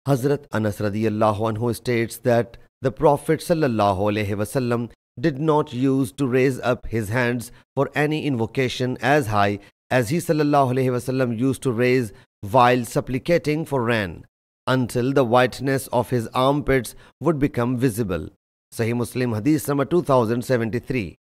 Hazrat Anas radiyallahu anhu states that the Prophet sallallahu alaihi wasallam did not use to raise up his hands for any invocation as high as he sallallahu alaihi wasallam used to raise while supplicating for rain, until the whiteness of his armpits would become visible. Sahih Muslim Hadees number 2073.